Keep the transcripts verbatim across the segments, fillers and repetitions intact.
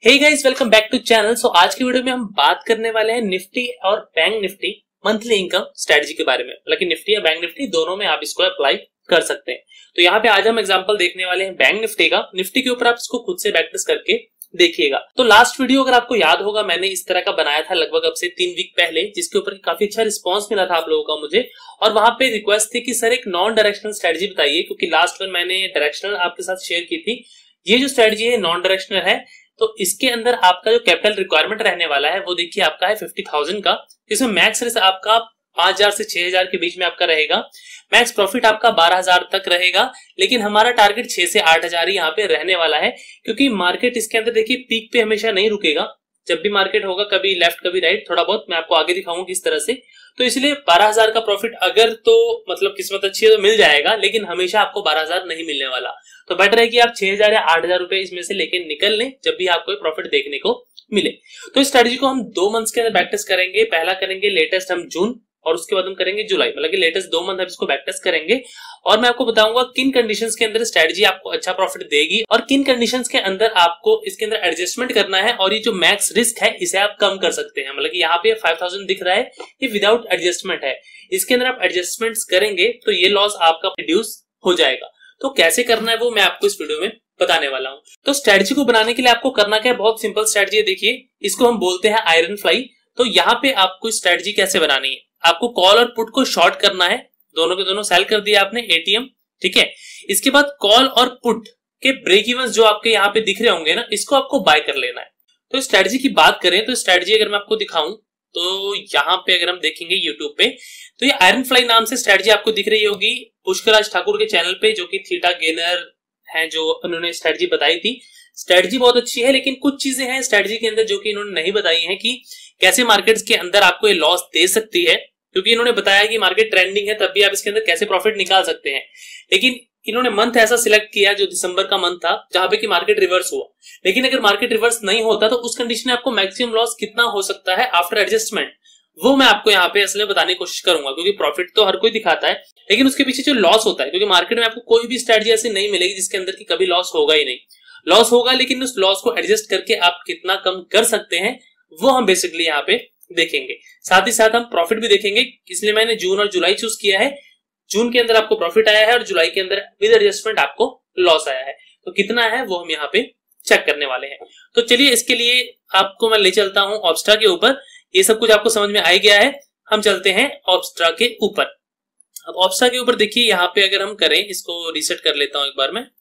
Hey guys, welcome back to channel. So आज की video में हम बात करने वाले हैं निफ्टी और bank Nifty monthly income strategy के बारे में। मतलब कि निफ्टी या बैंक निफ्टी दोनों में आप इसको अप्लाई कर सकते हैं। तो यहाँ पे आज हम एग्जांपल देखने वाले हैं बैंक निफ्टी का। निफ्टी के ऊपर आप इसको खुद से प्रैक्टिस करके देखिएगा। तो लास्ट वीडियो अगर आपको याद होगा, मैंने इस तरह का बनाया था लगभग अब से तीन वीक पहले, जिसके ऊपर काफी अच्छा रिस्पॉन्स मिला था आप लोगों का मुझे। और वहां पे रिक्वेस्ट थी कि सर एक नॉन डायरेक्शनल स्ट्रेटजी बताइए, क्योंकि लास्ट वन मैंने डायरेक्शनल आपके साथ शेयर की थी। ये जो स्ट्रेटजी है नॉन डायरेक्शनल है, तो इसके अंदर आपका जो कैपिटल रिक्वायरमेंट रहने वाला है वो देखिए आपका है फिफ्टी थाउजेंड का। इसमें मैक्स रिस्क आपका पांच हजार से छह हजार के बीच में आपका रहेगा। मैक्स प्रॉफिट आपका बारह हजार तक रहेगा, लेकिन हमारा टारगेट छह से आठ हजार ही यहाँ पे रहने वाला है, क्योंकि मार्केट इसके अंदर देखिए पीक पे हमेशा नहीं रुकेगा। जब भी मार्केट होगा कभी लेफ्ट कभी राइट, थोड़ा बहुत मैं आपको आगे दिखाऊंगा किस तरह से। तो इसलिए बारह हजार का प्रॉफिट अगर तो मतलब किस्मत अच्छी है तो मिल जाएगा, लेकिन हमेशा आपको बारह हजार नहीं मिलने वाला। तो बेटर है कि आप छह हजार या आठ हजार रुपए इसमें से लेके निकल लें जब भी आपको प्रॉफिट देखने को मिले। तो इस स्ट्रेटजी को हम दो मंथ्स के अंदर प्रैक्टिस करेंगे। पहला करेंगे लेटेस्ट हम जून, और उसके बाद हम करेंगे जुलाई। मतलब कि लेटेस्ट दो मंथ हम इसको प्रैक्टिस करेंगे, और मैं आपको बताऊंगा किन कंडीशंस के अंदर स्ट्रेटजी आपको अच्छा प्रॉफिट देगी और किन कंडीशंस के अंदर आपको इसके अंदर एडजस्टमेंट करना है। और ये जो मैक्स रिस्क है इसे आप कम कर सकते हैं। मतलब कि यहाँ पे फाइव थाउजेंड दिख रहा है, ये विदाउट एडजस्टमेंट है। इसके अंदर आप एडजस्टमेंट्स करेंगे तो ये लॉस आपका रिड्यूस हो जाएगा। तो कैसे करना है वो मैं आपको इस वीडियो में बताने वाला हूं। तो स्ट्रेटजी को बनाने के लिए आपको करना क्या है, बहुत सिंपल स्ट्रेटजी है। देखिए, इसको हम बोलते हैं आयरन फ्लाई। तो यहाँ पे आपको स्ट्रेटजी कैसे बनानी है, आपको कॉल और पुट को शॉर्ट करना है। दोनों के दोनों सेल कर दिया आपने एटीएम, ठीक है। इसके बाद कॉल और पुट के ब्रेक इवन जो आपके यहाँ पे दिख रहे होंगे ना, इसको आपको बाय कर लेना है। तो स्ट्रेटजी की बात करें तो स्ट्रेटजी अगर मैं आपको दिखाऊं तो यहाँ पे अगर हम देखेंगे यूट्यूब पे, तो ये आयरन फ्लाई नाम से स्ट्रेटजी आपको दिख रही होगी पुष्कराज ठाकुर के चैनल पे, जो कि थीटा गेनर है, जो उन्होंने स्ट्रेटजी बताई थी। स्ट्रेटजी बहुत अच्छी है, लेकिन कुछ चीजें हैं स्ट्रेटजी के अंदर जो कि इन्होंने नहीं बताई हैं कि कैसे मार्केट्स के अंदर आपको ये लॉस दे सकती है। क्योंकि इन्होंने बताया कि मार्केट ट्रेंडिंग है, तब भी आप इसके अंदर कैसे प्रॉफिट निकाल सकते हैं। लेकिन इन्होंने मंथ ऐसा सिलेक्ट किया जो दिसंबर का मंथ था, जहां पे कि मार्केट रिवर्स हुआ। लेकिन अगर मार्केट रिवर्स नहीं होता तो उस कंडीशन में आपको मैक्सिमम लॉस कितना हो सकता है आफ्टर एडजस्टमेंट, वो मैं आपको यहाँ पे असली बताने की कोशिश करूंगा। क्योंकि प्रॉफिट तो हर कोई दिखाता है, लेकिन उसके पीछे जो लॉस होता है, क्योंकि मार्केट में आपको कोई भी स्ट्रेटजी ऐसी नहीं मिलेगी जिसके अंदर की कभी लॉस होगा ही नहीं। लॉस होगा, लेकिन उस लॉस को एडजस्ट करके आप कितना कम कर सकते हैं वो हम बेसिकली यहाँ पे देखेंगे। साथ ही साथ हम प्रॉफिट भी देखेंगे, इसलिए मैंने जून और जुलाई चूज किया है। जून के अंदर आपको प्रॉफिट आया है और जुलाई के अंदर विद एडजस्टमेंट आपको लॉस आया है। तो कितना है वो हम यहाँ पे चेक करने वाले हैं। तो चलिए, इसके लिए आपको मैं ले चलता हूं ऑब्स्ट्रा के ऊपर। ये सब कुछ आपको समझ में आ गया है, हम चलते हैं ऑब्स्ट्रा के ऊपर। अब ऑब्स्ट्रा के ऊपर देखिए, यहाँ पे अगर हम करें, इसको रीसेट कर लेता हूं एक बार में।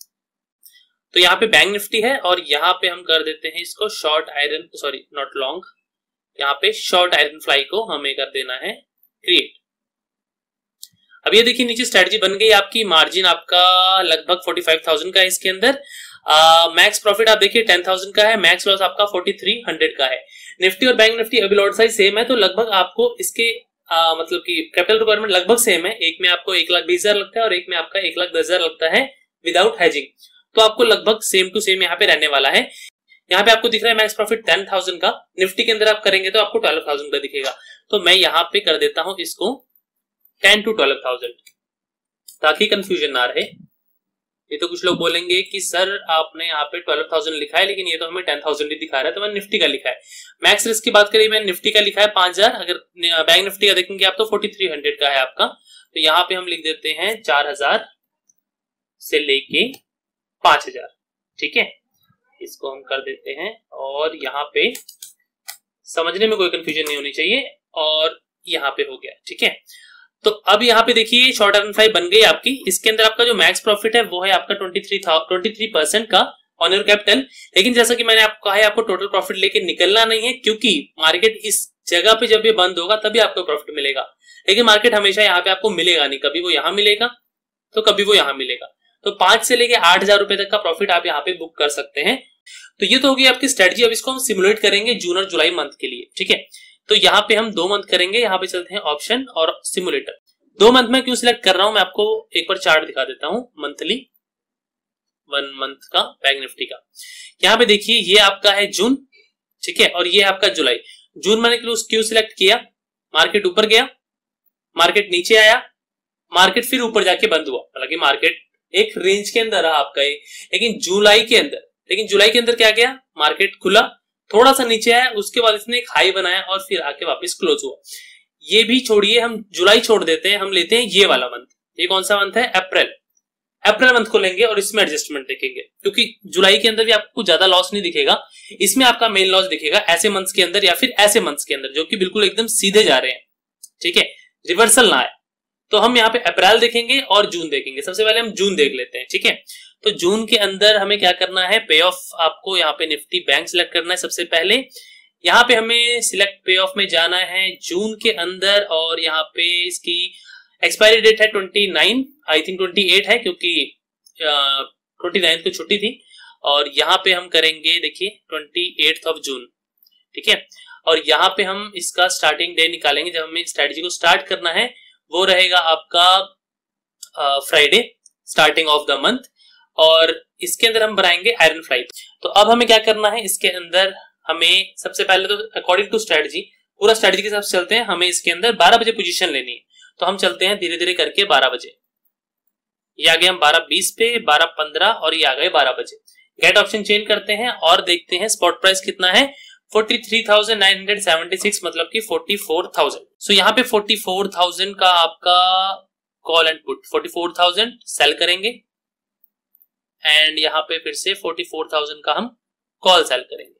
तो यहाँ पे बैंक निफ्टी है, और यहाँ पे हम कर देते हैं इसको short iron, sorry not long, यहाँ पे शॉर्ट आयरन फ्लाई को हमें कर देना है क्रिएट। अब ये देखिए नीचे स्ट्रेटजी बन गई आपकी। मार्जिन आपका लगभग फोर्टी फाइव थाउजेंड का है इसके अंदर। मैक्स प्रॉफिट आप देखिए टेन थाउजेंड का है। मैक्स लॉस आपका फोर्टी थ्री हंड्रेड का है। निफ्टी और बैंक निफ्टी अभी लॉट साइज सेम है, तो लगभग आपको इसके आ, मतलब कि कैपिटल रिक्वायरमेंट लगभग सेम है। एक में आपको एक लाख बीस हजार लगता है और एक में आपका एक लाख दस हजार लगता है विदाउट हेजिंग। तो आपको लगभग सेम टू सेम यहाँ पे रहने वाला है। यहाँ पे आपको दिख रहा है मैक्स प्रॉफिट टेन थाउजेंड का। निफ्टी के अंदर आप करेंगे तो आपको ट्वेल्व थाउजेंड का दिखेगा। तो मैं यहाँ पे कर देता हूं इसको टेन टू ट्वेल्व थाउजेंड, ताकि कंफ्यूजन ना रहे। ये तो कुछ लोग बोलेंगे कि सर आपने यहाँ पे ट्वेल्व थाउजेंड लिखा है, लेकिन ये तो हमें टेन थाउजेंड ही दिखा रहा है। तो मैंने निफ्टी का लिखा है। मैक्स रिस्क की बात करें, मैंने निफ्टी का लिखा है पांच हजार। अगर बैंक निफ्टी का देखेंगे आप तो फोर्टी थ्री हंड्रेड का है आपका। तो यहाँ पे हम लिख देते हैं चार हजार से लेके पांच हजार, ठीक है। इसको हम कर देते हैं, और यहाँ पे समझने में कोई कंफ्यूजन नहीं होनी चाहिए। और यहाँ पे हो गया, ठीक है। तो अब यहाँ पे देखिए शॉर्ट आयरन फ्लाई बन गई आपकी। इसके अंदर आपका जो मैक्स प्रॉफिट है वो है आपका ट्वेंटी थ्री परसेंट का ऑन योर कैपिटल। लेकिन जैसा कि मैंने आपको कहा है, आपको टोटल प्रॉफिट लेके निकलना नहीं है, क्योंकि मार्केट इस जगह पे जब ये बंद होगा तभी आपको प्रॉफिट मिलेगा। लेकिन मार्केट हमेशा यहाँ पे आपको मिलेगा नहीं, कभी वो यहाँ मिलेगा तो कभी वो यहाँ मिलेगा। तो पांच से लेके आठ हजार रुपए तक का प्रॉफिट आप यहाँ पे बुक कर सकते हैं। तो ये तो होगी आपकी स्ट्रेटजी। अब इसको हम सिमुलेट करेंगे जून और जुलाई मंथ के लिए, ठीक है। तो यहाँ पे हम दो मंथ करेंगे। यहाँ पे चलते हैं ऑप्शन और सिमुलेटर। दो मंथ में क्यों सिलेक्ट कर रहा हूं, मैं आपको एक बार चार्ट दिखा देता हूं मंथली, वन मंथ का बैंक निफ्टी का। यहाँ पे देखिए ये आपका है जून, ठीक है, और ये आपका जुलाई। जून मैंने क्यों सिलेक्ट किया, मार्केट ऊपर गया, मार्केट नीचे आया, मार्केट फिर ऊपर जाके बंद हुआ। हालांकि मार्केट एक रेंज के अंदर रहा आपका ये, लेकिन जुलाई के अंदर लेकिन जुलाई के अंदर क्या किया, मार्केट खुला, थोड़ा सा नीचे आया, उसके बाद इसने एक हाई बनाया और फिर आके वापस क्लोज हुआ। ये भी छोड़िए, हम जुलाई छोड़ देते हैं, हम लेते हैं ये वाला मंथ। ये कौन सा मंथ है, अप्रैल। अप्रैल मंथ को लेंगे और इसमें एडजस्टमेंट देखेंगे, क्योंकि जुलाई के अंदर भी आपको ज्यादा लॉस नहीं दिखेगा, इसमें आपका मेन लॉस दिखेगा ऐसे मंथ्स के अंदर या फिर ऐसे मंथ्स के अंदर जो कि बिल्कुल एकदम सीधे जा रहे हैं, ठीक है, रिवर्सल ना आए। तो हम यहाँ पे अप्रैल देखेंगे और जून देखेंगे। सबसे पहले हम जून देख लेते हैं, ठीक है। तो जून के अंदर हमें क्या करना है, पे ऑफ आपको यहाँ पे निफ्टी बैंक सिलेक्ट करना है। सबसे पहले यहाँ पे हमें सिलेक्ट पे ऑफ में जाना है जून के अंदर, और यहाँ पे इसकी एक्सपायरी डेट है twenty nine, I think twenty eight है, क्योंकि ट्वेंटी नाइन को छुट्टी थी। और यहाँ पे हम करेंगे, देखिए ट्वेंटी एट ऑफ जून, ठीक है। और यहाँ पे हम इसका स्टार्टिंग डे निकालेंगे, जब हमें स्ट्रेटजी को स्टार्ट करना है वो रहेगा आपका Friday, starting of the month. और इसके अंदर हम बनाएंगे आयरन फ्लाई। तो अब हमें क्या करना है, इसके अंदर हमें सबसे पहले तो अकॉर्डिंग टू स्ट्रेटजी, पूरा स्ट्रेटजी के हिसाब से चलते हैं, हमें इसके अंदर बारह बजे पोजीशन लेनी है। तो हम चलते हैं धीरे धीरे करके बारह बजे, ये आ गए हम बारह बीस पे, बारह पंद्रह और ये आ गए बारह बजे। गेट ऑप्शन चेंज करते हैं और देखते हैं स्पॉट प्राइस कितना है, forty three thousand nine hundred seventy six, मतलब कि फोर्टी फोर थाउजेंड। सो यहाँ पे फोर्टी फोर थाउजेंड का आपका call and put, forty four thousand sell करेंगे एंड यहाँ पे फिर से फोर्टी फोर थाउजेंड का हम कॉल सेल करेंगे।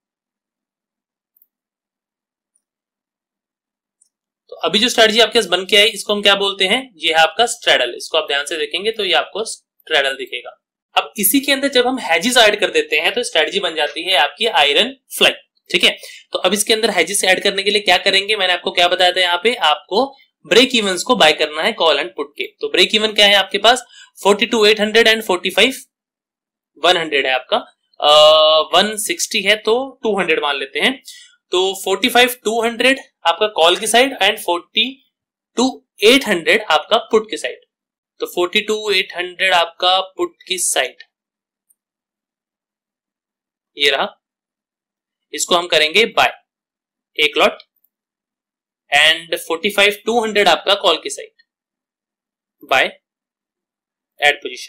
तो अभी जो स्ट्रेटजी आपके पास बन के आई इसको हम क्या बोलते हैं, ये है आपका स्ट्रेडल। इसको आप ध्यान से देखेंगे तो ये आपको स्ट्रेडल दिखेगा। अब इसी के अंदर जब हम हेजेस ऐड कर देते हैं तो स्ट्रेटजी बन जाती है आपकी आयरन फ्लाई, ठीक है। तो अब इसके अंदर हेजेस ऐड करने के लिए क्या करेंगे, मैंने आपको क्या बताया था, यहाँ पे आपको ब्रेक इवन्स को बाय करना है कॉल एंड पुट के। तो ब्रेक इवन क्या है आपके पास, forty two eight hundred and forty five one hundred है आपका, वन सिक्सटी है तो टू हंड्रेड मान लेते हैं। तो फोर्टी फाइव टू हंड्रेड आपका कॉल की side and forty two eight hundred आपका पुट की साइड। तो फोर्टी टू एट हंड्रेड आपका पुट की साइड ये रहा, इसको हम करेंगे बाय एक lot, and forty five two hundred आपका कॉल की साइड बाय एड पोजीशन।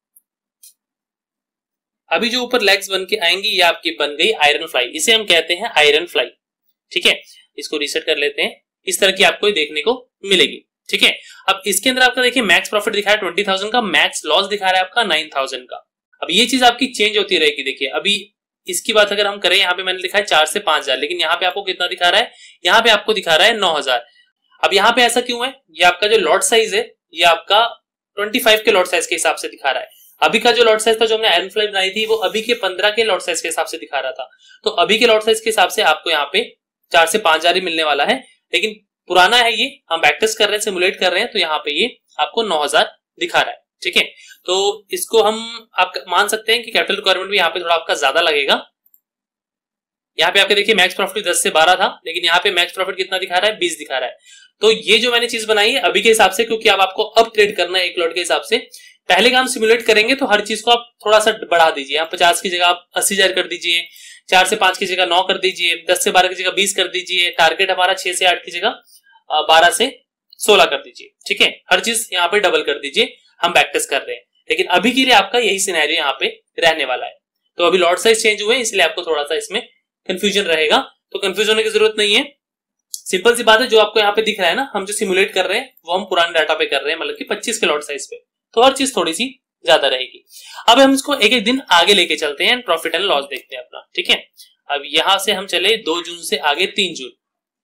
अभी जो ऊपर लेग्स बन के आएंगी ये आपकी बन गई आयरन फ्लाई, इसे हम कहते हैं आयरन फ्लाई, ठीक है। इसको रीसेट कर लेते हैं, इस तरह की आपको देखने को मिलेगी, ठीक है। अब इसके अंदर आपका देखिए मैक्स प्रॉफिट दिखा है ट्वेंटी थाउजेंड का, मैक्स लॉस दिखा रहा है आपका नाइन थाउजेंड का। अब ये चीज आपकी चेंज होती रहेगी। देखिए अभी इसकी बात अगर हम करें, यहाँ पे मैंने लिखा है चार से पांच हजार, लेकिन यहाँ पे आपको कितना दिखा रहा है, यहाँ पे आपको दिखा रहा है नौ हजार। अब यहाँ पे ऐसा क्यों है, ये आपका जो लॉट साइज है ये आपका ट्वेंटी फाइव के लॉट साइज के हिसाब से दिखा रहा है। अभी का जो लॉट साइज था जो हमने आयरन फ्लाई बनाई थी वो अभी के पंद्रह के लॉट साइज के हिसाब से दिखा रहा था। तो अभी के लॉट साइज के हिसाब से आपको यहाँ पे चार से पांच हजार ही मिलने वाला है, लेकिन पुराना है ये, हम बैकटेस्ट कर रहे हैं, सिमुलेट कर रहे हैं, तो यहाँ पे ये आपको नौ हजार दिखा रहा है, ठीक है। तो इसको हम आप मान सकते हैं कि कैपिटल रिक्वायरमेंट भी यहाँ पे थोड़ा आपका ज्यादा लगेगा। यहाँ पे आपके देखिए मैक्स प्रॉफिट दस से बारह था, लेकिन यहाँ पे मैक्स प्रॉफिट कितना दिखा रहा है, बीस दिखा रहा है। तो ये जो मैंने चीज बनाई है अभी के हिसाब से, क्योंकि अब आपको अब ट्रेड करना है एक लॉट के हिसाब से, पहले का हम सिमुलेट करेंगे तो हर चीज को आप थोड़ा सा बढ़ा दीजिए। आप पचास की जगह आप अस्सी हजार कर दीजिए, चार से पांच की जगह नौ कर दीजिए, दस से बारह की जगह बीस कर दीजिए, टारगेट हमारा छह से आठ की जगह बारह से सोलह कर दीजिए, ठीक है। हर चीज यहाँ पे डबल कर दीजिए, हम बैकटेस्ट कर रहे हैं। लेकिन अभी के लिए आपका यही सिनेरियो यहाँ पे रहने वाला है। तो अभी लॉट साइज चेंज हुए इसलिए आपको थोड़ा सा इसमें कंफ्यूजन रहेगा, तो कंफ्यूज होने की जरूरत नहीं है। सिंपल सी बात है, जो आपको यहाँ पे दिख रहा है ना, हम जो सिमुलेट कर रहे हैं वो हम पुराने डाटा पे कर रहे हैं, मतलब कि पच्चीस के लॉट साइज पे, तो हर चीज थोड़ी सी ज्यादा रहेगी। अब हम इसको एक एक दिन आगे लेके चलते हैं, प्रॉफिट एंड लॉस देखते हैं अपना, ठीक है। अब यहां से हम चले दो जून से आगे तीन जून,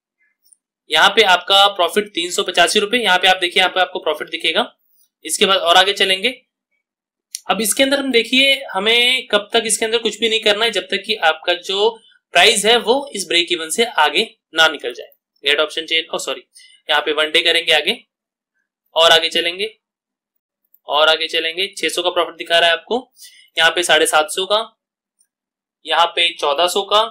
यहाँ पे आपका प्रॉफिट तीन सौ पचासी रुपए, यहाँ पे आप देखिए यहाँ पे आपको प्रॉफिट दिखेगा। इसके बाद और आगे चलेंगे। अब इसके अंदर हम देखिए हमें कब तक इसके अंदर कुछ भी नहीं करना है, जब तक कि आपका जो प्राइस है वो इस ब्रेक इवन से आगे ना निकल जाए। Get option change, oh sorry, यहाँ पे वन डे करेंगे आगे, और आगे चलेंगे और आगे चलेंगे। छह सौ का प्रॉफिट दिखा रहा है आपको, यहाँ पे साढ़े सात सौ का, यहाँ पे चौदह सौ का,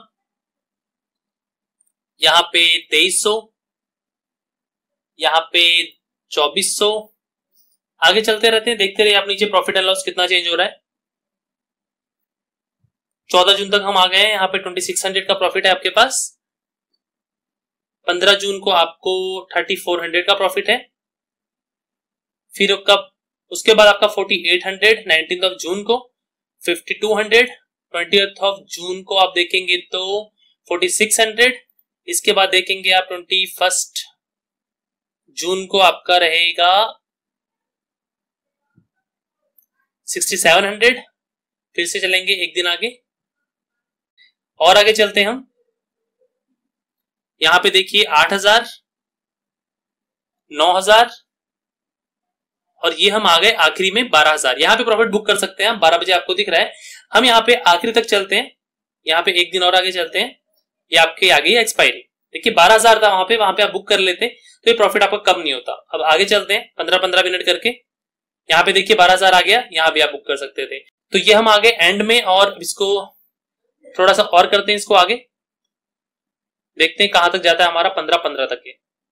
यहाँ पे तेईस सौ, यहाँ पे चौबीस सौ। आगे चलते रहते हैं, देखते रहिए आप नीचे प्रॉफिट एंड लॉस कितना चेंज हो रहा है। चौदह जून तक हम आ गए हैं, यहाँ पे ट्वेंटी सिक्स हंड्रेड का प्रॉफिट है आपके पास। पंद्रह जून को आपको थर्टी फोर हंड्रेड का प्रॉफिट है। फिर आपका उसके बाद आपका forty eight hundred, nineteen of June को fifty two hundred, twentieth of June को आप देखेंगे तो फोर्टी सिक्स हंड्रेड, इसके बाद देखेंगे आप ट्वेंटी फर्स्ट जून को आपका रहेगा सिक्सटी सेवन हंड्रेड। फिर से चलेंगे एक दिन आगे और आगे चलते हैं हम, यहां पे देखिए आठ हजार, नौ हजार और ये हम आ गए आखिरी में बारह हजार। यहां पे प्रॉफिट बुक कर सकते हैं हम, बारह बजे आपको दिख रहा है। हम यहाँ पे आखिरी तक चलते हैं, यहाँ पे एक दिन और आगे चलते हैं, ये आपके आगे एक्सपायरी देखिए बारह हजार था वहां पे, वहां पे आप बुक कर लेते तो ये प्रॉफिट आपका कम नहीं होता। अब आगे चलते हैं पंद्रह पंद्रह मिनट करके, यहाँ पे देखिए बारह हजार आ गया, यहाँ भी आप बुक कर सकते थे। तो ये हम आगे एंड में और इसको थोड़ा सा और करते हैं, इसको आगे देखते हैं कहां तक जाता है हमारा, पंद्रह पंद्रह तक है।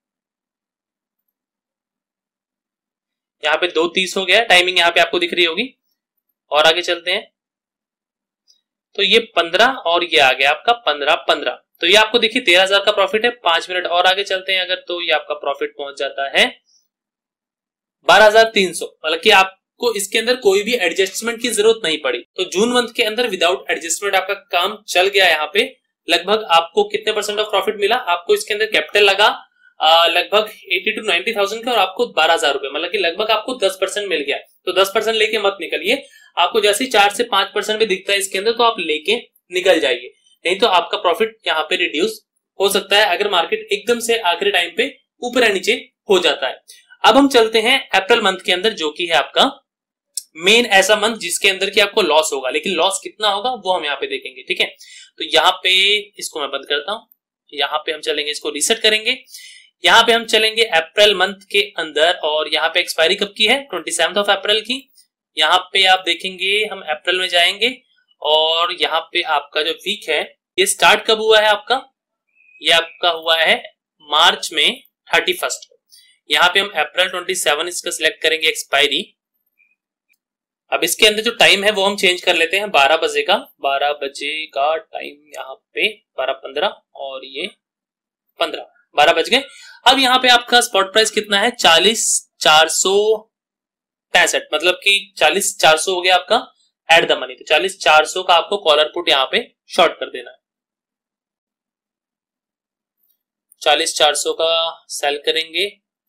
यहाँ पे दो तीस हो गया, टाइमिंग यहाँ पे आपको दिख रही होगी। और आगे चलते हैं तो ये पंद्रह और ये आ गया आपका पंद्रह पंद्रह, तो ये आपको देखिए तेरह हजार का प्रॉफिट है। पांच मिनट और आगे चलते हैं अगर, तो ये आपका प्रॉफिट पहुंच जाता है बारह हजार तीन सौ। मतलब कि आपको इसके अंदर कोई भी एडजस्टमेंट की जरूरत नहीं पड़ी। तो जून मंथ के अंदर विदाउट एडजस्टमेंट आपका काम चल गया। यहाँ पे लगभग आपको कितने परसेंट ऑफ प्रॉफिट मिला, आपको इसके अंदर कैपिटल लगा लगभग अस्सी टू नब्बे थाउजेंड का और आपको बारह हजार रुपए, मतलब कि लगभग आपको दस परसेंट मिल गया। तो दस परसेंट लेके मत निकलिए, आपको जैसे चार से पांच परसेंट भी दिखता है इसके अंदर तो आप लेके निकल जाइए, नहीं तो आपका प्रॉफिट यहाँ पे रिड्यूस हो सकता है अगर मार्केट एकदम से आखिरी टाइम पे ऊपर या नीचे हो जाता है। अब हम चलते हैं अप्रैल मंथ के अंदर, जो कि है आपका मेन ऐसा मंथ जिसके अंदर की आपको लॉस होगा, लेकिन लॉस कितना होगा वो हम यहाँ पे देखेंगे। ठीक है, तो यहाँ पे इसको मैं बंद करता हूं, यहाँ पे हम चलेंगे, इसको रीसेट करेंगे। यहाँ पे हम चलेंगे अप्रैल मंथ के अंदर और यहाँ पे एक्सपायरी कब की है, ट्वेंटी सेवंथ ऑफ अप्रैल की। यहाँ पे आप देखेंगे हम अप्रैल में जाएंगे और यहाँ पे आपका जो वीक है ये स्टार्ट कब हुआ है आपका, ये आपका हुआ है मार्च में थर्टी फर्स्ट। यहाँ पे हम अप्रैल ट्वेंटी सेवन इसका सिलेक्ट करेंगे एक्सपायरी। अब इसके अंदर जो टाइम है वो हम चेंज कर लेते हैं, बारह बजे का, बारह बजे का टाइम यहाँ पे बारह पंद्रह और ये पंद्रह, बारह बज गए। अब यहाँ पे आपका स्पॉट प्राइस कितना है, चालीस चार सौ पैंसठ, मतलब कि चालीस चार सौ हो गया आपका एट द मनी। तो चालीस चार सौ का आपको कॉलर पुट यहाँ पे शॉर्ट कर देना है, चालीस चार सौ का सेल करेंगे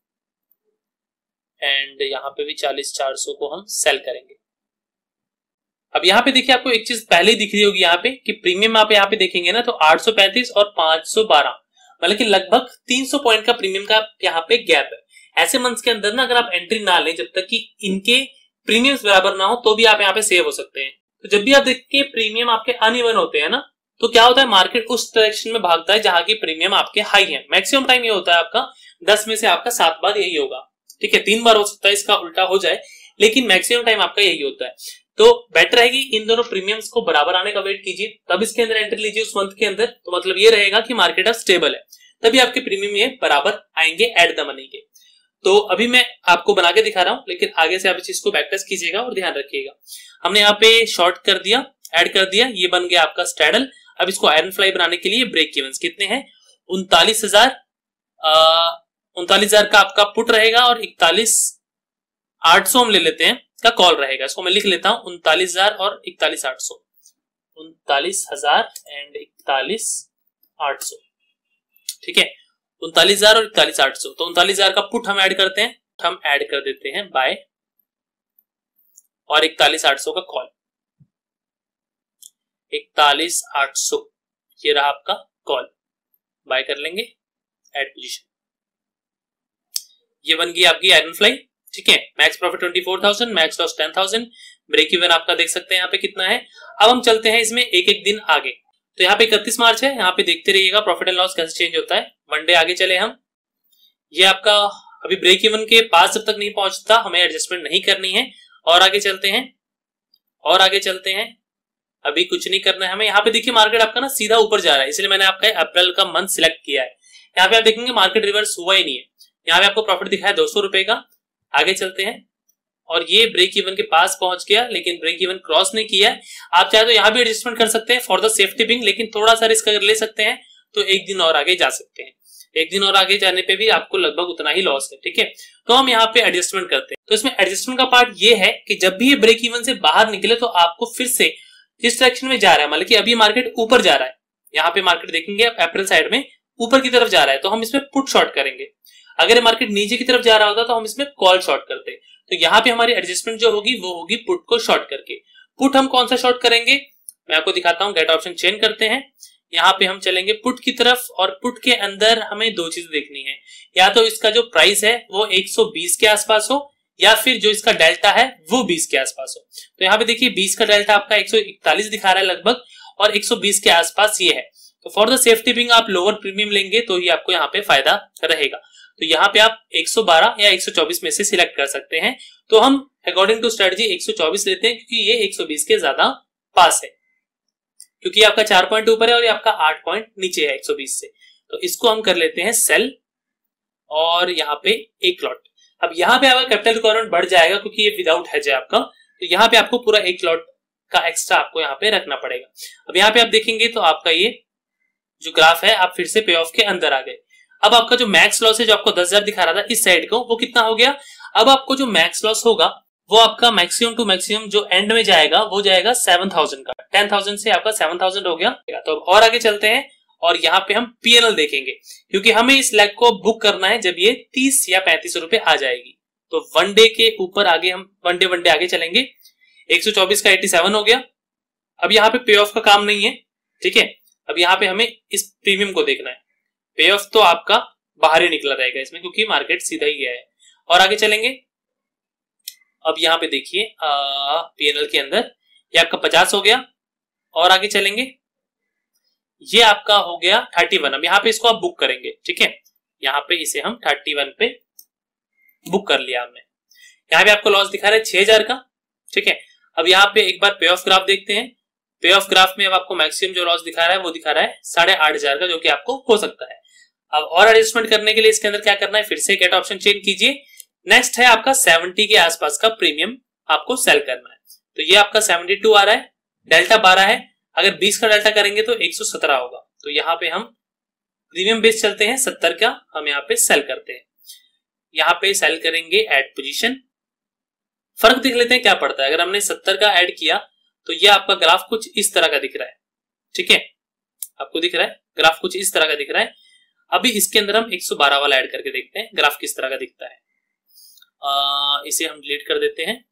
एंड यहाँ पे भी चालीस चार सौ को हम सेल करेंगे। अब यहाँ पे देखिए आपको एक चीज पहले ही दिख रही होगी यहाँ पे कि प्रीमियम आप यहाँ पे देखेंगे ना तो आठ सौ पैंतीस और पांच सौ बारह, मतलब कि लगभग तीन सौ पॉइंट का प्रीमियम का यहाँ पे गैप है। ऐसे मंथ्स के अंदर ना अगर आप एंट्री ना लें जब तक कि इनके प्रीमियम्स बराबर ना हो तो भी आप यहाँ पे सेव हो सकते हैं। तो जब भी आप देखिए प्रीमियम आपके अनइवन होते हैं ना तो क्या होता है, मार्केट उस डायरेक्शन में भागता है जहां की प्रीमियम आपके हाई है। मैक्सिमम टाइम ये होता है आपका दस में से आपका सात बार यही होगा। ठीक है, तीन बार हो सकता है इसका उल्टा हो जाए, लेकिन मैक्सिमम टाइम आपका यही होता है। तो बेटर है कि इन दोनों प्रीमियम्स को बराबर आने का वेट कीजिए, तब इसके अंदर एंट्री लीजिए उस मंथ के अंदर। तो मतलब ये रहेगा कि मार्केट अब स्टेबल है, तभी आपके प्रीमियम ये बराबर आएंगे एट द मनी के। तो अभी मैं आपको बना के दिखा रहा हूं, लेकिन आगे से आप इस चीज को बैक टेस्ट कीजिएगा और ध्यान रखिएगा। हमने यहाँ पे शॉर्ट कर दिया, ऐड कर दिया, ये बन गया आपका स्ट्रैडल। अब इसको आयरन फ्लाई बनाने के लिए ब्रेक इवन्स कितने हैं, उनतालीस हजार उनतालीस हजार का आपका पुट रहेगा और इकतालीस आठ सौ हम ले लेते हैं का कॉल रहेगा। इसको मैं लिख लेता हूं, उनतालीस हजार और इकतालीस आठ सौ, उनतालीस हजार एंड इकतालीस आठ सौ। ठीक है, उनतालीस हजार और इकतालीस आठ सौ। तो उनतालीस हजार का पुट हम ऐड करते हैं, हम ऐड कर देते हैं बाय, और इकतालीस आठ सौ का कॉल, इकतालीस आठ सौ ये रहा आपका कॉल, बाय कर लेंगे एड पोजीशन। ये बन गई आपकी आयरन फ्लाई। ठीक है, max profit twenty four thousand, max loss ten thousand, break even आपका देख सकते हैं यहाँ पे कितना है। अब हम चलते हैं इसमें एक एक दिन आगे। तो यहाँ पे इकतीस मार्च है, यहाँ पे देखते रहिएगा प्रॉफिट एंड लॉस कैसे चेंज होता है। वन डे आगे चले हम, ये आपका अभी ब्रेक इवन के पास जब तक नहीं पहुंचता हमें एडजस्टमेंट नहीं करनी है। और आगे चलते हैं, और आगे चलते हैं, अभी कुछ नहीं करना है हमें। यहाँ पे देखिए मार्केट आपका ना सीधा ऊपर जा रहा है, इसलिए मैंने आपका अप्रैल का मंथ सिलेक्ट किया है। यहाँ पे आप देखेंगे मार्केट रिवर्स हुआ ही नहीं है, यहाँ पे आपको प्रॉफिट दिखा है दो सौ रुपए का। आगे चलते हैं और ये ब्रेक इवन के पास पहुंच गया, लेकिन ब्रेक इवन क्रॉस नहीं किया है। आप चाहे तो यहाँ भी एडजस्टमेंट कर सकते हैं फॉर द सेफ्टी बिंग, लेकिन थोड़ा सा रिस्क अगर ले सकते हैं तो एक दिन और आगे जा सकते हैं। एक दिन और आगे जाने पे भी आपको लगभग उतना ही लॉस है। ठीक है, तो हम यहाँ पे एडजस्टमेंट करते हैं। तो इसमें एडजस्टमेंट का पार्ट ये है कि जब भी ये ब्रेक इवन से बाहर निकले तो आपको फिर से जिस डायरेक्शन में जा रहा है, मतलब कि अभी मार्केट ऊपर जा रहा है, यहाँ पे मार्केट देखेंगे आप अप्रैल साइड में ऊपर की तरफ जा रहा है तो हम इसमें पुट शॉर्ट करेंगे। अगर मार्केट नीचे की तरफ जा रहा होता तो हम इसमें कॉल शॉर्ट करते। तो यहाँ पे हमारी एडजस्टमेंट जो होगी वो होगी पुट को शॉर्ट करके। पुट हम कौन सा शॉर्ट करेंगे, मैं आपको दिखाता हूं। गेट ऑप्शन चेंज करते हैं, यहाँ पे हम चलेंगे पुट की तरफ, और पुट के अंदर हमें दो चीजें देखनी है, या तो इसका जो प्राइस है वो एक सौ बीस के आसपास हो, या फिर जो इसका डेल्टा है वो बीस के आसपास हो। तो यहाँ पे देखिए बीस का डेल्टा आपका एक सौ इकतालीस दिखा रहा है लगभग, और एक सौ बीस के आसपास ये है। तो फॉर द सेफ्टी बिंग आप लोअर प्रीमियम लेंगे तो ही आपको यहाँ पे फायदा रहेगा। तो यहाँ पे आप एक सौ बारह या एक सौ चौबीस में से सिलेक्ट कर सकते हैं। तो हम अकॉर्डिंग टू स्ट्रेटजी एक सौ चौबीस लेते हैं, क्योंकि ये एक सौ बीस के ज्यादा पास है, क्योंकि आपका चार पॉइंट ऊपर है और ये आपका आठ पॉइंट नीचे है एक सौ बीस से। तो इसको हम कर लेते हैं सेल, और यहाँ पे एक लॉट। अब यहाँ पे आपका कैपिटल रिक्वायरमेंट बढ़ जाएगा क्योंकि ये विदाउट हेज है आपका, तो यहाँ पे आपको पूरा एक लॉट का एक्स्ट्रा आपको यहाँ पे रखना पड़ेगा। अब यहाँ पे आप देखेंगे तो आपका ये जो ग्राफ है आप फिर से पे ऑफ के अंदर आ गए। अब आपका जो मैक्स लॉस है जो आपको दस हजार दिखा रहा था इस साइड को, वो कितना हो गया। अब आपको जो मैक्स लॉस होगा वो आपका मैक्सिमम टू मैक्सिमम जो एंड में जाएगा वो जाएगा सेवन थाउजेंड का, टेन थाउजेंड से आपका सेवन थाउजेंड हो गया। तो अब और आगे चलते हैं, और यहाँ पे हम पीएनएल देखेंगे, क्योंकि हमें इस लेग को बुक करना है जब ये तीस या पैंतीस रुपए आ जाएगी। तो वन डे के ऊपर आगे हम वन डे वन डे आगे चलेंगे, एक सौ चौबीस का सत्तासी हो गया। अब यहाँ पे पे ऑफ का काम नहीं है, ठीक है। अब यहाँ पे हमें इस प्रीमियम को देखना है, पे ऑफ तो आपका बाहर ही निकला रहेगा इसमें, क्योंकि मार्केट सीधा ही गया है। और आगे चलेंगे, अब यहाँ पे देखिए पीएनएल के अंदर ये आपका पचास हो गया, और आगे चलेंगे ये आपका हो गया इकतीस। अब यहाँ पे इसको आप बुक करेंगे, ठीक है। यहाँ पे इसे हम इकतीस पे बुक कर लिया हमने। यहाँ पे आपको लॉस दिखा रहा है छह हजार का, ठीक है। अब यहाँ पे एक बार पे ऑफ ग्राफ देखते हैं। पे ऑफ ग्राफ में अब आपको मैक्सिमम जो लॉस दिखा रहा है वो दिखा रहा है साढ़े आठ हजार का, जो कि आपको हो सकता है। अब और एडजस्टमेंट करने के लिए इसके अंदर क्या करना है, फिर से गेट ऑप्शन चेंज कीजिए। नेक्स्ट है आपका सत्तर के आसपास का प्रीमियम आपको सेल करना है। तो ये आपका बहत्तर आ रहा है, डेल्टा बारह है। अगर बीस का डेल्टा करेंगे तो एक सौ सत्रह होगा। तो यहाँ पे हम प्रीमियम बेस चलते हैं, सत्तर का हम यहाँ पे सेल करते हैं। यहाँ पे सेल करेंगे एड पोजीशन, फर्क देख लेते हैं क्या पड़ता है। अगर हमने सत्तर का ऐड किया तो ये आपका ग्राफ कुछ इस तरह का दिख रहा है, ठीक है। आपको दिख रहा है ग्राफ कुछ इस तरह का दिख रहा है। अभी इसके अंदर हम एक सौ बारह वाला ऐड करके देखते हैं ग्राफ किस तरह का दिखता है। आ, इसे हम डिलीट कर देते हैं,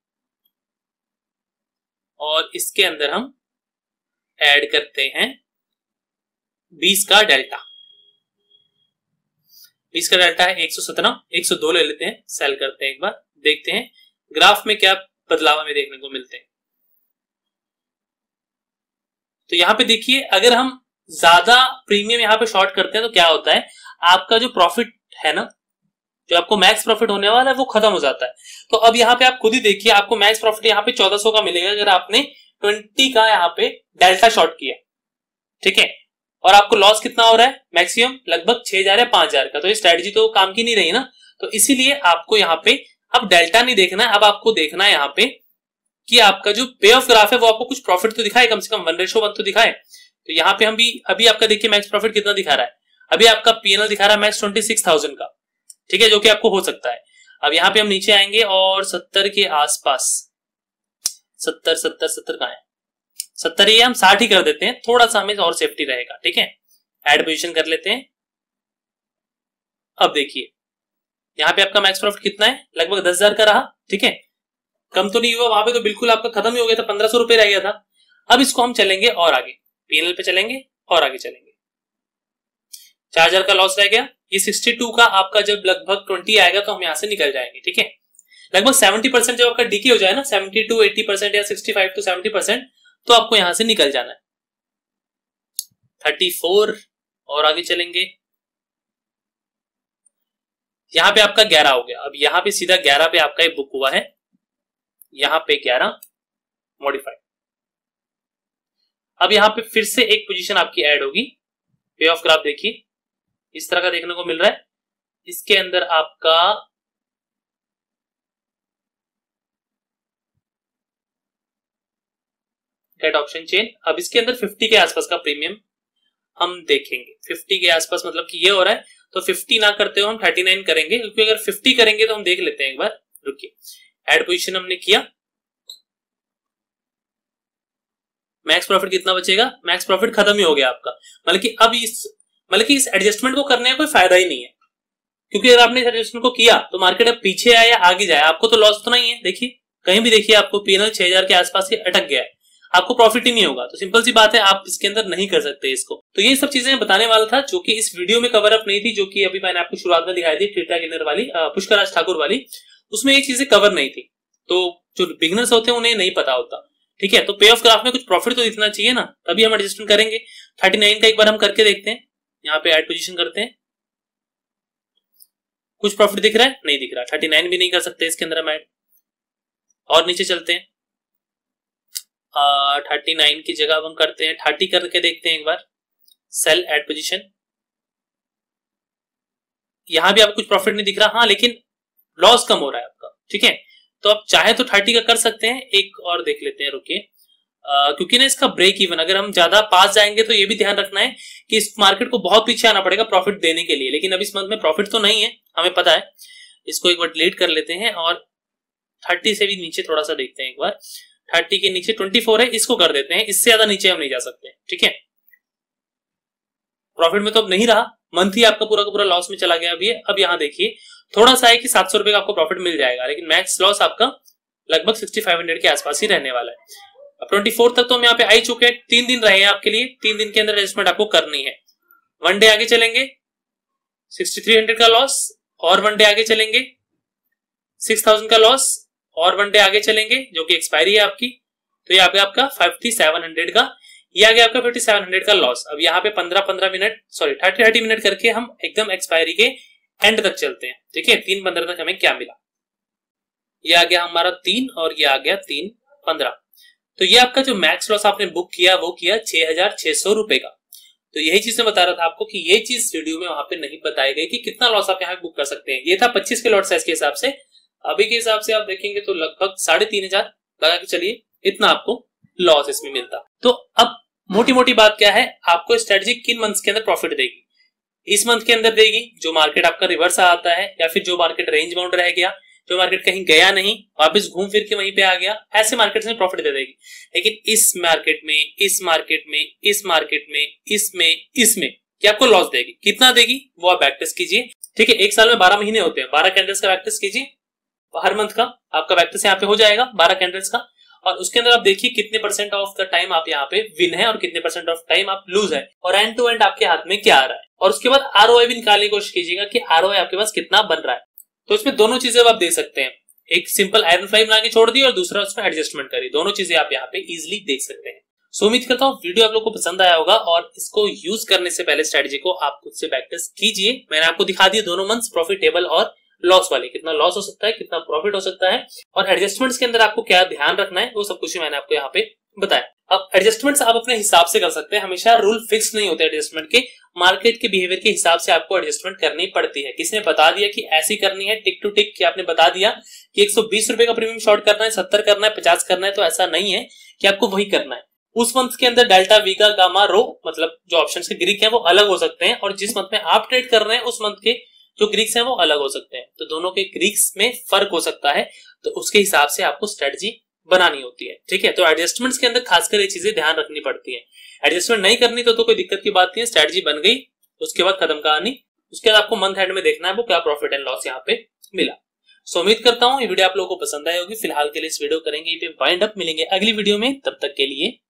और इसके अंदर हम ऐड करते हैं बीस का डेल्टा। बीस का डेल्टा है एक सौ सत्रह, एक सौ दो ले लेते हैं, सेल करते हैं एक बार, देखते हैं ग्राफ में क्या बदलाव हमें देखने को मिलते हैं। तो यहाँ पे देखिए अगर हम ज्यादा प्रीमियम यहाँ पे शॉर्ट करते हैं तो क्या होता है, आपका जो प्रॉफिट है ना, जो आपको मैक्स प्रॉफिट होने वाला है वो खत्म हो जाता है। तो अब यहाँ पे आप खुद ही देखिए, आपको मैक्स प्रॉफिट यहाँ पे चौदह सौ का मिलेगा अगर आपने बीस का यहाँ पे डेल्टा शॉर्ट किया, ठीक है। और आपको लॉस कितना हो रहा है मैक्सिमम, लगभग छह हजार या पांच हजार का। तो ये स्ट्रेटजी तो काम की नहीं रही ना। तो इसीलिए आपको यहाँ पे अब डेल्टा नहीं देखना है, अब आपको देखना है यहाँ पे कि आपका जो पे ऑफ ग्राफ है वो आपको कुछ प्रॉफिट तो दिखाए, कम से कम वन रेशो वन तो दिखाए। तो यहाँ पे हम भी अभी आपका देखिए मैक्स प्रॉफिट कितना दिखा रहा है, अभी आपका पीएनएल दिखा रहा है मैक्स ट्वेंटी सिक्स थाउजेंड का, ठीक है, जो कि आपको हो सकता है। अब यहाँ पे हम नीचे आएंगे और सत्तर के आसपास, सत्तर सत्तर सत्तर कहां है, सत्तर ही हम साठ ही कर देते हैं, थोड़ा सा हमें और सेफ्टी रहेगा, ठीक है। एड पोजीशन कर लेते हैं। अब देखिए यहाँ पे आपका मैक्स प्रॉफिट कितना है, लगभग दस हजार का रहा, ठीक है। कम तो नहीं हुआ, वहां पे तो बिल्कुल आपका खत्म ही हो गया था, पंद्रह सौ रुपए रह गया था। अब इसको हम चलेंगे और आगे पीएनएल पे चलेंगे और आगे चलेंगे, चार हजार का लॉस रह गया। ये बासठ का आपका जब लगभग बीस आएगा तो हम यहां से निकल जाएंगे, ठीक है। लगभग सत्तर परसेंट जब आपका डीके हो जाए ना, सेवेंटी टू एटी परसेंट या sixty five to seventy percent, तो आपको यहां से निकल जाना है। चौंतीस और आगे चलेंगे, यहां पे आपका ग्यारह हो गया। अब यहां पे सीधा ग्यारह पे आपका ये बुक हुआ है, यहां पे ग्यारह मॉडिफाइड। अब यहां पे फिर से एक पोजीशन आपकी ऐड होगी। पे ऑफ ग्राफ देखिए इस तरह का देखने को मिल रहा है। इसके अंदर आपका गेट ऑप्शन चेंज। अब इसके अंदर पचास के आसपास का प्रीमियम हम देखेंगे। पचास के आसपास मतलब कि ये हो रहा है, तो पचास ना करते हो हम उनतालीस करेंगे, क्योंकि अगर पचास करेंगे तो हम देख लेते हैं एक बार, रुकिए। ऐड पोजीशन हमने किया, मैक्स प्रॉफिट कितना बचेगा, मैक्स प्रॉफिट खत्म ही हो गया आपका। मतलब कि अब इस मतलब कि इस एडजस्टमेंट को करने का कोई फायदा ही नहीं है, क्योंकि अगर आपने इस एडजस्टमेंट को किया तो मार्केट अब पीछे आए या आगे जाए आपको तो लॉस तो नहीं है। देखिए कहीं भी देखिए आपको पीएनएल छह हज़ार के आसपास ही अटक गया है, आपको प्रॉफिट ही नहीं होगा। तो सिंपल सी बात है, आप इसके अंदर नहीं कर सकते इसको। तो ये सब चीजें बताने वाला था जो कि इस वीडियो में कवर अप नहीं थी, जो कि अभी मैंने आपको शुरुआत में दिखाई थी ट्रेटा गेनर वाली, पुष्कर राज ठाकुर वाली, उसमें ये चीजें कवर नहीं थी। तो जो बिगिनर्स होते हैं उन्हें नहीं पता होता, ठीक है। तो पे ऑफ ग्राफ में कुछ प्रॉफिट तो दिखना चाहिए ना, तभी हम एडजस्टमेंट करेंगे। थर्टी नाइन का एक बार हम करके देखते हैं, यहाँ पे ऐड पोजीशन करते हैं। कुछ प्रॉफिट दिख रहा है, नहीं दिख रहा। थर्टी नाइन भी नहीं कर सकते इसके अंदर हम ऐड। और नीचे चलते हैं, थर्टी नाइन की जगह हम करते हैं थर्टी करके देखते हैं एक बार, सेल ऐड पोजीशन। यहां भी आपको कुछ प्रॉफिट नहीं दिख रहा, हाँ लेकिन लॉस कम हो रहा है आपका, ठीक है। तो आप चाहे तो थर्टी का कर सकते हैं। एक और देख लेते हैं, रुकिए, क्योंकि ना इसका ब्रेक इवन अगर हम ज्यादा पास जाएंगे तो ये भी ध्यान रखना है कि इस मार्केट को बहुत पीछे आना पड़ेगा प्रॉफिट देने के लिए। लेकिन अब इस मंथ में प्रॉफिट तो नहीं है, हमें पता है। इसको एक बार डिलीट कर लेते हैं और थर्टी से भी नीचे थोड़ा सा देखते हैं एक बार। थर्टी के नीचे ट्वेंटी फोर है, इसको कर देते हैं। इससे ज्यादा नीचे हम नहीं जा सकते, ठीक है। प्रॉफिट में तो अब नहीं रहा, मंथ ही आपका पूरा का पूरा लॉस में चला गया अभी। अब यहाँ देखिए थोड़ा सा है कि सात सौ रुपए का आपको प्रॉफिट मिल जाएगा, लेकिन मैक्स लॉस आपका लगभग सिक्सटी फाइव हंड्रेड के आसपास ही रहने वाला है। अब ट्वेंटी फोर तक तो हम यहाँ पे आ चुके हैं, तीन दिन रहे हैं आपके लिए। तीन दिन के अंदर एडजस्टमेंट आपको करनी है। वन डे आगे चलेंगे, सिक्सटी थ्री हंड्रेड का लॉस, और वन डे आगे चलेंगे सिक्स थाउजेंड का लॉस, और वन डे आगे चलेंगे जो कि एक्सपायरी है आपकी, तो ये आ गया आपका फिफ्टी सेवन हंड्रेड का, ये आ गया आपका फिफ्टी सेवन हंड्रेड का लॉस। अब यहाँ पे पंद्रह पंद्रह minute sorry thirty thirty minute करके हम एकदम एक्सपायरी के एंड तक चलते हैं, ठीक है। तीन पंद्रह तक हमें क्या मिला, ये आ गया हमारा तीन, और ये आ गया तीन पंद्रह। तो ये आपका जो मैक्स लॉस आपने बुक किया वो किया छह हजार छह सौ रुपए का। तो यही चीज मैं बता रहा था आपको कि ये चीज वीडियो में वहां पे नहीं बताई गई कि कितना लॉस आप यहाँ बुक कर सकते हैं। ये था पच्चीस के लॉट साइज के हिसाब से, अभी के हिसाब से आप देखेंगे तो लगभग साढ़े तीन हजार लगा के चलिए, इतना आपको लॉस इसमें मिलता। तो अब मोटी मोटी बात क्या है, आपको स्ट्रेटजी किन मंथ्स के अंदर प्रॉफिट देगी। इस मंथ के अंदर देगी जो मार्केट आपका रिवर्स आता है, या फिर जो मार्केट रेंज बाउंड रह गया, जो मार्केट कहीं गया नहीं वापस घूम फिर के वहीं पे आ गया, ऐसे मार्केट में प्रॉफिट दे देगी। लेकिन इस मार्केट में, इस मार्केट में, इस मार्केट में, इसमें, इसमें क्या आपको लॉस देगी। कितना देगी वो आप बैक टेस्ट कीजिए, ठीक है। एक साल में बारह महीने होते हैं, बारह कैंडल्स का बैक टेस्ट कीजिए, हर मंथ का आपका बैक टेस्ट यहाँ पे हो जाएगा बारह कैंडल्स का। और उसके अंदर आप देखिए कितने परसेंट ऑफ द टाइम आप यहाँ पे विन है और कितने परसेंट ऑफ टाइम आप लूज है, और एंड टू एंड आपके हाथ में क्या आ रहा है। और उसके बाद आरओआई भी निकालने की कोशिश कीजिएगा कि आरओआई आपके पास कितना बन रहा है। तो इसमें दोनों चीजें आप देख सकते हैं, एक सिंपल आयरन फ्लाई बना के छोड़ दी और दूसरा उसमें एडजस्टमेंट करी, दोनों चीजें आप यहाँ पे इजिली देख सकते हैं। सो उम्मीद करता हूँ वीडियो आप लोग को पसंद आया होगा, और इसको यूज करने से पहले स्ट्रेटजी को आप खुद से बैक टेस्ट कीजिए। मैंने आपको दिखा दिया दोनों मंथ्स प्रॉफिटेबल और लॉस वाले, कितना लॉस हो सकता है, कितना प्रॉफिट हो सकता है, और एडजस्टमेंट्स के अंदर आपको क्या ध्यान रखना है, वो सब कुछ मैंने आपको यहाँ पे बताया। अब एडजस्टमेंट्स आप अपने हिसाब से कर सकते हैं, हमेशा रूल फिक्स नहीं होते एडजस्टमेंट के, मार्केट के बिहेवियर के हिसाब से आपको एडजस्टमेंट करनी पड़ती है। किसी ने बता दिया कि ऐसी करनी है टिक टू टिक, कि आपने बता दिया कि एक सौ बीस रुपए का प्रीमियम शॉर्ट करना है, सत्तर करना है, पचास करना है, तो ऐसा नहीं है कि आपको वही करना है। उस मंथ के अंदर डेल्टा, वीगा, गामा, रो मतलब जो ऑप्शंस के ग्रीक हैं वो अलग हो सकते हैं, और जिस मंथ में आप ट्रेड कर रहे हैं उस मंथ के जो ग्रीक्स हैं वो अलग हो सकते हैं। तो दोनों के ग्रीक्स में फर्क हो सकता है, तो उसके हिसाब से आपको स्ट्रेटजी बनानी होती है, ठीक है। तो एडजस्टमेंट्स के अंदर खासकर ये चीजें ध्यान रखनी पड़ती है। एडजस्टमेंट नहीं करनी तो, तो कोई दिक्कत की बात नहीं है, स्ट्रेटजी बन गई उसके बाद खत्म कहानी। उसके बाद आपको मंथ एंड में देखना है वो क्या प्रॉफिट एंड लॉस यहाँ पे मिला। सो उम्मीद करता हूँ ये वीडियो आप लोगों को पसंद आई होगी। फिलहाल के लिए इस वीडियो करेंगे पे वाइंड अप, मिलेंगे अगली वीडियो में, तब तक के लिए